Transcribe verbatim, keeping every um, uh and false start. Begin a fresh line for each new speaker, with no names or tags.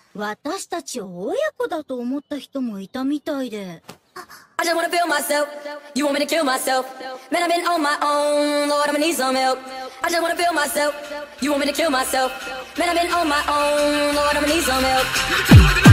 私たちを親子だと思った人もいたみたいで。
I just wanna feel myself. You want me to kill myself? Man, I've been on my own. Lord, I'ma need some help. I just wanna feel myself. You want me to kill myself? Man, I've been on my own. Lord, I'ma need some help.